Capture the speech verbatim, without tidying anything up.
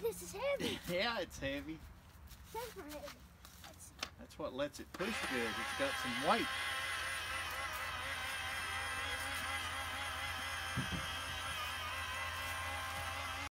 This is heavy. Yeah, it's heavy. Super heavy. Let's see. That's what lets it push good. It's got some weight.